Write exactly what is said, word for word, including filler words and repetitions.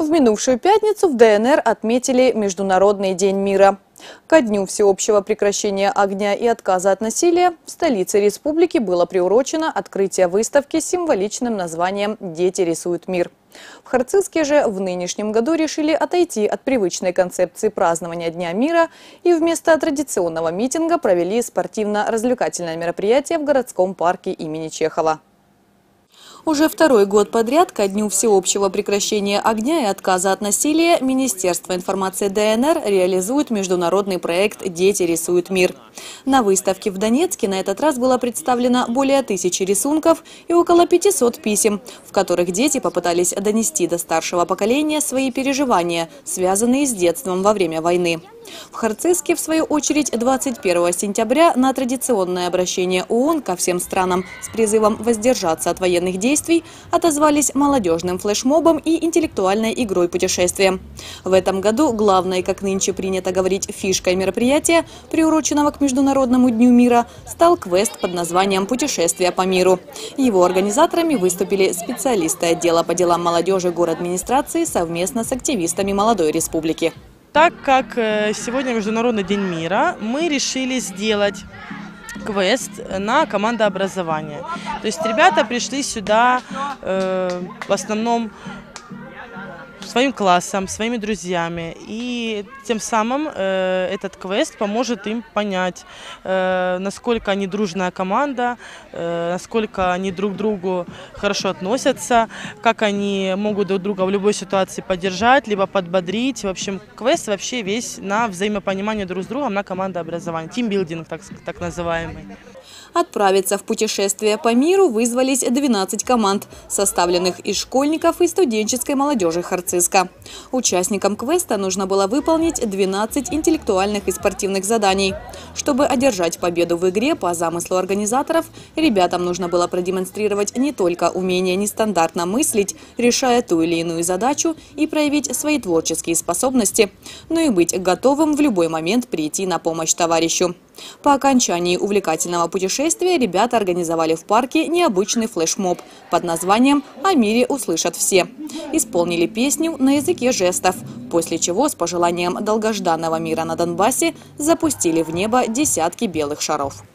В минувшую пятницу в ДНР отметили Международный день мира. Ко дню всеобщего прекращения огня и отказа от насилия в столице республики было приурочено открытие выставки с символичным названием «Дети рисуют мир». В Харцизске же в нынешнем году решили отойти от привычной концепции празднования Дня мира и вместо традиционного митинга провели спортивно-развлекательное мероприятие в городском парке имени Чехова. Уже второй год подряд ко дню всеобщего прекращения огня и отказа от насилия Министерство информации ДНР реализует международный проект «Дети рисуют мир». На выставке в Донецке на этот раз было представлено более тысячи рисунков и около пятисот писем, в которых дети попытались донести до старшего поколения свои переживания, связанные с детством во время войны. В Харцизске, в свою очередь, двадцать первого сентября на традиционное обращение ООН ко всем странам с призывом воздержаться от военных действий отозвались молодежным флешмобом и интеллектуальной игрой путешествия. В этом году главной, как нынче принято говорить, фишкой мероприятия, приуроченного к Международному дню мира, стал квест под названием «Путешествие по миру». Его организаторами выступили специалисты отдела по делам молодежи городадминистрации совместно с активистами молодой республики. Так как сегодня Международный день мира, мы решили сделать квест на командообразование. То есть ребята пришли сюда э, в основном своим классом, своими друзьями. И тем самым э, этот квест поможет им понять, э, насколько они дружная команда, э, насколько они друг к другу хорошо относятся, как они могут друг друга в любой ситуации поддержать, либо подбодрить. В общем, квест вообще весь на взаимопонимание друг с другом, на командообразование. Тимбилдинг, так, так называемый. Отправиться в путешествие по миру вызвались двенадцать команд, составленных из школьников и студенческой молодежи Харцизска. Участникам квеста нужно было выполнить двенадцать интеллектуальных и спортивных заданий. Чтобы одержать победу в игре по замыслу организаторов, ребятам нужно было продемонстрировать не только умение нестандартно мыслить, решая ту или иную задачу и проявить свои творческие способности, но и быть готовым в любой момент прийти на помощь товарищу. По окончании увлекательного путешествия ребята организовали в парке необычный флешмоб под названием «О мире услышат все». Исполнили песню на языке жестов, после чего с пожеланием долгожданного мира на Донбассе запустили в небо десятки белых шаров.